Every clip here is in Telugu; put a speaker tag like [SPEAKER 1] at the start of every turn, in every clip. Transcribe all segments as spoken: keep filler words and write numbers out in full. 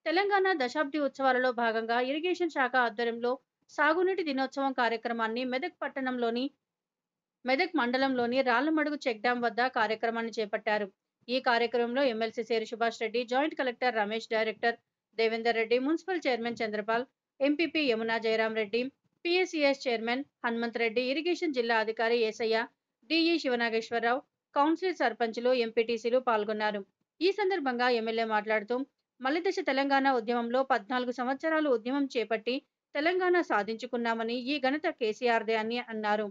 [SPEAKER 1] తెలంగాణ దశాబ్ది ఉత్సవాలలో భాగంగా ఇరిగేషన్ శాఖ ఆధ్వర్యంలో సాగునీటి దినోత్సవం కార్యక్రమాన్ని మెదక్ పట్టణంలోని మెదక్ మండలంలోని రాళ్లమడుగు చెక్ డ్యాం వద్ద కార్యక్రమాన్ని చేపట్టారు. ఈ కార్యక్రమంలో ఎమ్మెల్సీ సేరి Subhash Reddy, joint collector Ramesh, director Devender Reddy, municipal chairman Chandrapal, MPP Yamuna Jayaram Reddy, PSES chairman Hanumanth Reddy, irrigation జిల్లా అధికారి ఏసయ్య, డిఈ శివనాగేశ్వరరావు, కౌన్సిల్ సర్పంచులు, ఎంపీటీసీలు పాల్గొన్నారు. ఈ సందర్భంగా ఎమ్మెల్యే మాట్లాడుతూ మలిదశ తెలంగాణ ఉద్యమంలో పద్నాలుగు సంవత్సరాలు ఉద్యమం చేపట్టి తెలంగాణ సాధించుకున్నామని, ఈ ఘనత కేసీఆర్దే అని అన్నారు.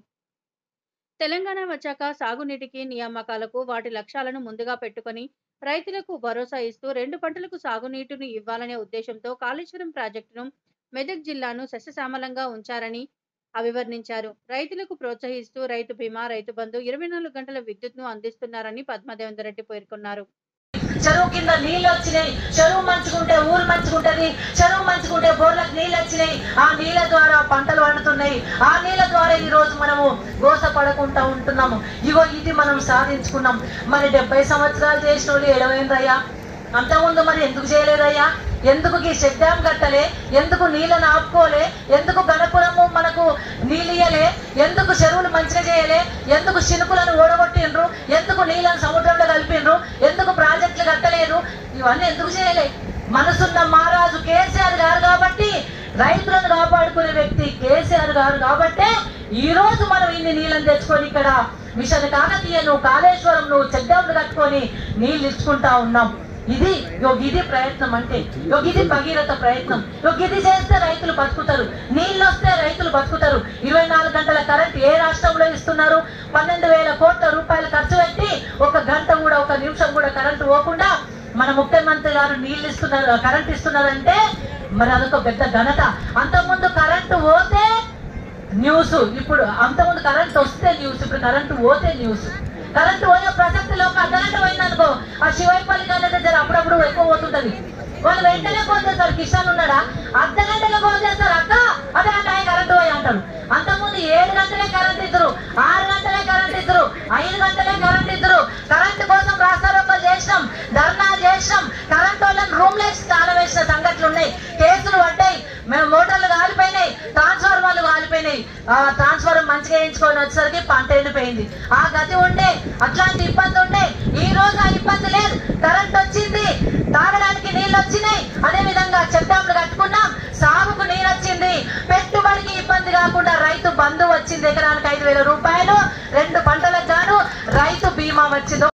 [SPEAKER 1] తెలంగాణ వచ్చాక సాగునీటికి నియామకాలకు వాటి లక్ష్యాలను ముందుగా పెట్టుకొని రైతులకు భరోసా ఇస్తూ రెండు పంటలకు సాగునీటిని ఇవ్వాలనే ఉద్దేశంతో కాళేశ్వరం ప్రాజెక్టును మెదక్ జిల్లాను సస్యశ్యామలంగా ఉంచారని అభివర్ణించారు. రైతులకు ప్రోత్సహిస్తూ రైతు బీమా, రైతు బంధు, ఇరవై నాలుగు గంటల విద్యుత్ను అందిస్తున్నారని పద్మదేవేందర్ రెడ్డి పేర్కొన్నారు.
[SPEAKER 2] చెరువు కింద నీళ్ళు వచ్చినాయి, చెరువు మంచుకుంటే ఊరు మంచుకుంటది, చెరువు మంచుకుంటే బోర్లకు నీళ్ళు వచ్చినాయి, ఆ నీళ్ళ ద్వారా పంటలు పండుతున్నాయి, ఆ నీళ్ళ ద్వారా ఈ రోజు మనము గోస పడకుండా ఉంటున్నాము. ఇగో ఇది మనం సాధించుకున్నాం. మరి డెబ్బై సంవత్సరాలు చేసిన వాళ్ళు ఏడవైందయ్యా, అంతకుముందు మరి ఎందుకు చేయలేదయ్యా? ఎందుకు ఈ చెక్ డ్యాం కట్టలే? ఎందుకు నీళ్ళను ఆపుకోలే? ఎందుకు గణపురము మనకు నీళ్ళియలే? ఎందుకు చెరువులు మంచిగా చేయలే? ఎందుకు చినుకులను ఓడగొట్టిండ్రు? ఎందుకు నీళ్ళను సముద్రంలో కలిపిండ్రు? ఎందుకు ప్రాజెక్టులు కట్టలేదు? ఇవన్నీ ఎందుకు చేయలే? మనసున్న మహారాజు కేసీఆర్ గారు కాబట్టి, రైతులను కాపాడుకునే వ్యక్తి కేసీఆర్ గారు కాబట్టే ఈ రోజు మనం ఇన్ని నీళ్ళని తెచ్చుకొని ఇక్కడ మిషన్ కాకతీయను, కాళేశ్వరంను, చెక్ డ్యాంలు కట్టుకొని నీళ్ళు ఇచ్చుకుంటా ఉన్నాం. ఇది ఇది ప్రయత్నం అంటే, ఇది భగీరథ ప్రయత్నం. ఇది చేస్తే రైతులు బతుకుతారు, నీళ్ళు వస్తే రైతులు బతుకుతారు. ఇరవై నాలుగు గంటల కరెంట్ ఏ రాష్ట్రంలో ఇస్తున్నారు? పన్నెండు వేల కోట్ల రూపాయలు ఖర్చు పెట్టి ఒక గంట కూడా, ఒక నిమిషం కూడా కరెంటు పోకుండా మన ముఖ్యమంత్రి గారు నీళ్ళు ఇస్తున్నారు, కరెంట్ ఇస్తున్నారంటే మరి అదొక పెద్ద ఘనత. అంతకుముందు కరెంటు పోతే న్యూస్, ఇప్పుడు అంతకుముందు కరెంట్ వస్తే న్యూస్, ఇప్పుడు కరెంటు పోతే న్యూస్. కరెంటు పోయే ప్రసక్తిలో ఒక అర్ధగంట పోయిందనుకో, ఆ శివైపల్లి కానీ దగ్గర అప్పుడప్పుడు ఎక్కువ పోతుంటది, వాళ్ళు వెంటనే ఫోన్ చేస్తారు. కిషన్ ఉన్నాడా? అర్ధ గంటలో ఫోన్ చేస్తారు, అక్క అదే గంట కరెంటు పోయి అంటారు. అంతకుముందు ఏడు గంటలే కరెంట్ ఇద్దరు, ఆరు గంటలే కరెంట్ ఇద్దరు, ఐదు గంటలే కరెంట్ ఇద్దరు. కరెంటు కోసం రాస్తారోకలు చేసినాం, ధర్నా చేసినాం, కరెంట్ వాళ్ళని రూమ్ లేసి తాళం వేసిన సంఘటనలు ఉన్నాయి, కేసులు పడ్డాయి, మేము మోటార్లు కాలిపోయినాయి, ట్రాన్స్ఫార్మర్లు కాలిపోయినాయి. ఆ ట్రాన్స్ఫార్మర్ మంచిగా వేయించుకొని వచ్చేసరికి పంట ఎండిపోయింది. ఆ గతి ఉండే, అట్లాంటి ఇబ్బంది ఉండే. ఈ రోజు ఆ ఇబ్బంది లేదు, కరెంట్ వచ్చింది, తాగడానికి నీళ్ళు వచ్చినాయి, అదే విధంగా చెక్ డ్యాంలు కట్టుకున్నాం, సాగుకు నీరు వచ్చింది, పెట్టుబడికి ఇబ్బంది కాకుండా రైతు బంధు వచ్చింది, ఎకరానికి ఐదు వేల రూపాయలు, రెండు పంటలకు గాను రైతు బీమా వచ్చింది.